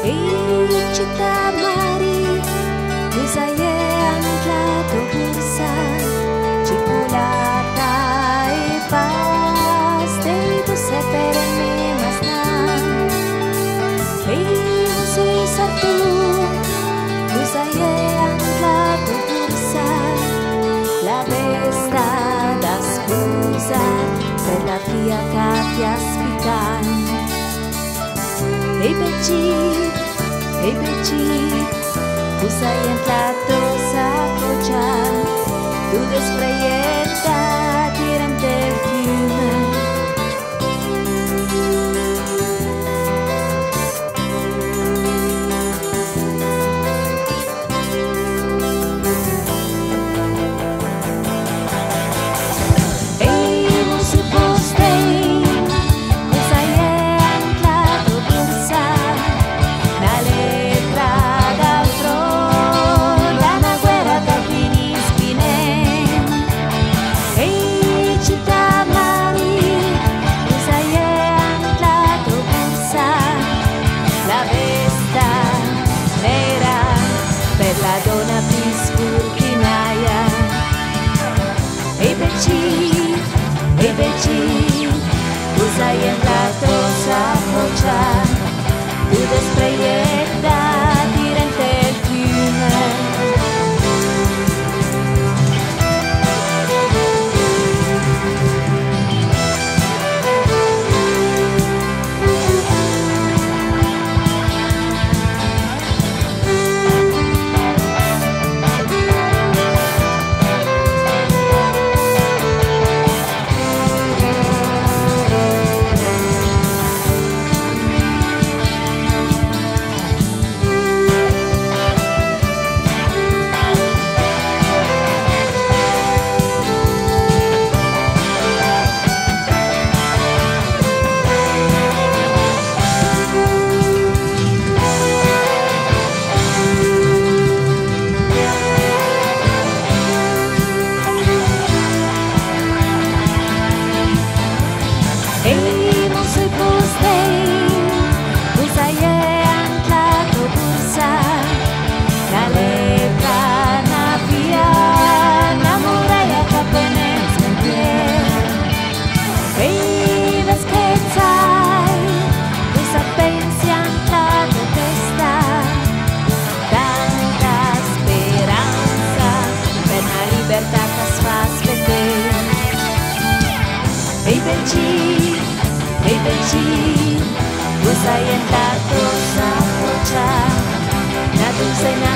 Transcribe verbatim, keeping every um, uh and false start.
Ehi, città mari, tu sai è anclato bursa, ciculata e pasta, e tu sei per me masna. Ehi, non sei sarto, tu sai è anclato bursa, la vesta da scusa per la via che ti aspetta. Ehi Pesce, ehi Pesce, tu sei entrato s'appoggia, tu despraietta tirante il fiume. Ehi Pesce, tu sei entrato s'appoggia, tu despraietta tirante il fiume. Ehi Pesce, ehi Pesce, tu sei entrato s'appoggia, na tu sei